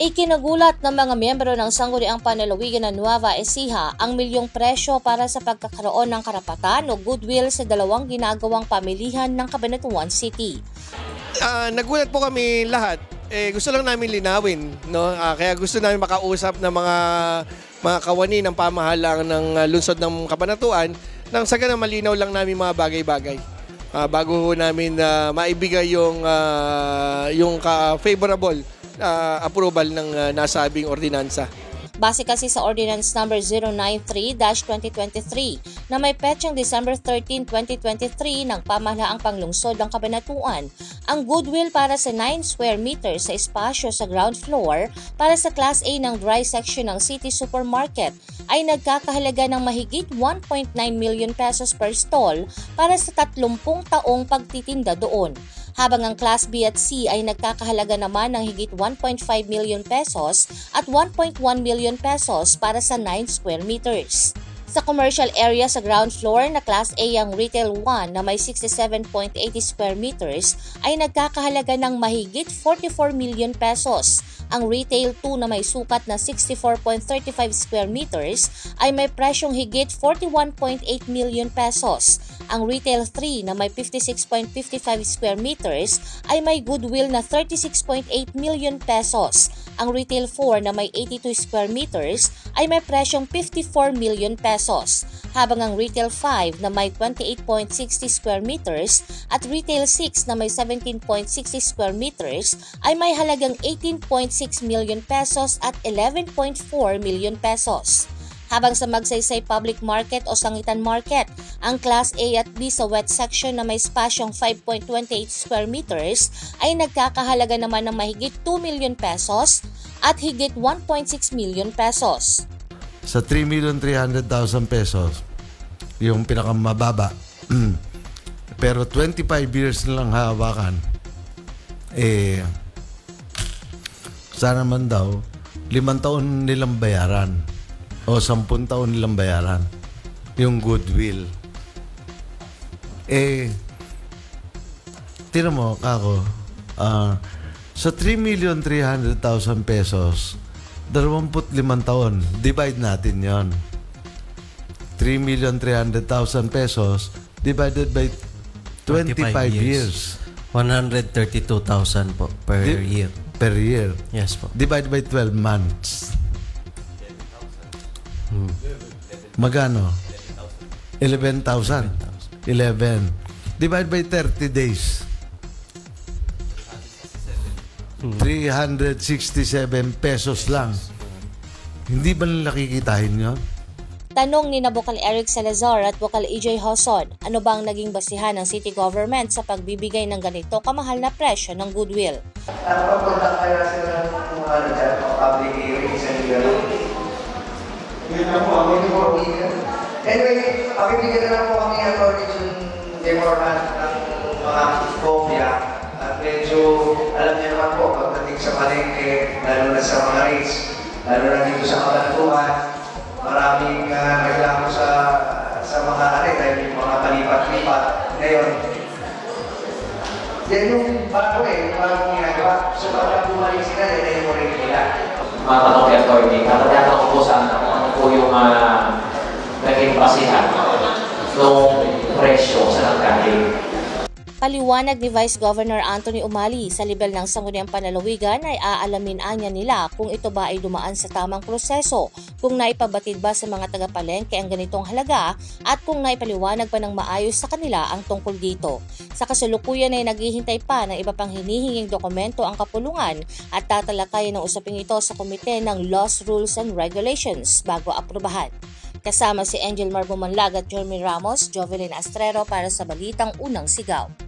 Ikinagulat ng mga miyembro ng Sangguniang Panlalawigan ng Nueva Ecija ang milyong presyo para sa pagkakaroon ng karapatan o goodwill sa dalawang ginagawang pamilihan ng Cabanatuan City. Nagulat po kami lahat. Gusto lang namin linawin, no? Kaya gusto namin makausap ng mga kawani ng pamahalaan ng lungsod ng Cabanatuan nang sa ganang malinaw lang namin mga bagay-bagay. Bago namin maibigay yung favorable approval ng nasabing ordinansa. Base kasi sa Ordinance Number 093-2023 na may petsang December 13, 2023 ng pamahalaang panglungsod ng Cabanatuan, ang goodwill para sa 9 square meters sa espasyo sa ground floor para sa Class A ng dry section ng City Supermarket ay nagkakahalaga ng mahigit 1.9 million pesos per stall para sa 30 taong pagtitinda doon. Habang ang Class B at C ay nagkakahalaga naman ng higit 1.5 million pesos at 1.1 million pesos para sa 9 square meters. Sa commercial area sa ground floor na Class A ang Retail 1 na may 67.80 square meters ay nagkakahalaga ng mahigit 44 million pesos. Ang Retail 2 na may sukat na 64.35 square meters ay may presyong higit 41.8 million pesos. Ang Retail 3 na may 56.55 square meters ay may goodwill na 36.8 million pesos. Ang Retail 4 na may 82 square meters ay may presyong 54 million pesos. Habang ang Retail 5 na may 28.60 square meters at Retail 6 na may 17.60 square meters ay may halagang 18.6 million pesos at 11.4 million pesos. Habang sa Magsaysay Public Market o Sangitan Market, ang Class A at B sa wet section na may spasyong 5.28 square meters ay nagkakahalaga naman ng mahigit 2 million pesos at higit 1.6 million pesos. Sa 3,300,000 pesos, yung pinakamababa, pero 25 years na lang hawakan, sana man daw, 5 taon nilang bayaran o 10 taon nilang bayaran yung goodwill. Tinan mo, kako, sa 3,300,000 pesos, 25 taon, divide natin yon. 3,300,000 pesos divided by 25 years. 132,000 po per year. Per year. Yes po. Divide by 12 months. Magano? 11,000. 11. Divide by 30 days. 367 pesos lang. Hindi ba nila nakikitahin yun? Tanong ni Bokal Eric Salazar at Bokal EJ Hoson, ano bang naging basihan ng city government sa pagbibigay ng ganito kamahal na presyo ng goodwill? Napapagpunta kaya sila ng public hearings and yun na po ang information. Anyway, pakibigyan na lang po kami according to beforehand ng mga kopya. At medyo, alam niyo naman po, pagdating sa palengke, lalo na sa mga rates, lalo na dito sa Cabanatuan, maraming reklamo sa mga dahil yung mga palipat-lipat. Ngayon, yan yung bagong ginagawa. So, pagka bumalik sila, yan ay yung rin nila. Mga tanong kay Atty. Katatayan ko po sana kung ano po yung naging basihan ng presyo sa nagkain. Paliwanag ni Vice Governor Anthony Umali, sa level ng Sangguniang Panlalawigan ay aalamin anya nila kung ito ba ay dumaan sa tamang proseso, kung naipabatid ba sa mga tagapalengke ang ganitong halaga at kung naipaliwanag pa ng maayos sa kanila ang tungkol dito. Sa kasalukuyan ay naghihintay pa ng iba pang hinihinging dokumento ang kapulungan at tatalakayin ng usaping ito sa Komite ng Laws, Rules and Regulations bago aprubahan. Kasama si Angel Marbumanlag at Jeremy Ramos, Jovelyn Astrero para sa Balitang Unang Sigaw.